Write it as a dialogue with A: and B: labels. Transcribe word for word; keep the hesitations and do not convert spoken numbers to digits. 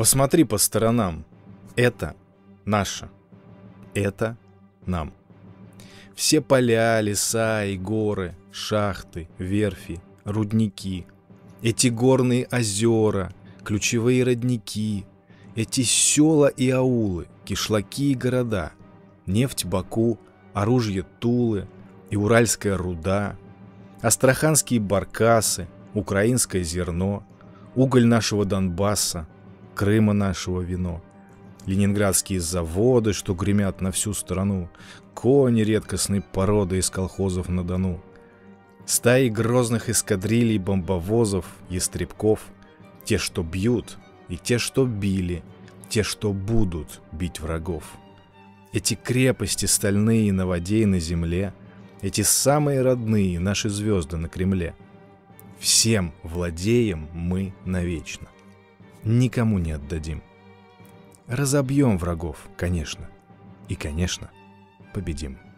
A: Посмотри по сторонам. Это наше. Это нам. Все поля, леса и горы, шахты, верфи, рудники, эти горные озера, ключевые родники, эти села и аулы, кишлаки и города, нефть Баку, оружие Тулы и уральская руда, астраханские баркасы, украинское зерно, уголь нашего Донбасса, Крыма нашего вино, ленинградские заводы, что гремят на всю страну, кони редкостной породы из колхозов на Дону, стаи грозных эскадрилей бомбовозов, ястребков, те, что бьют, и те, что били, те, что будут бить врагов. Эти крепости стальные на воде и на земле, эти самые родные наши звезды на Кремле. Всем владеем мы навечно, никому не отдадим. Разобьем врагов, конечно, и, конечно, победим.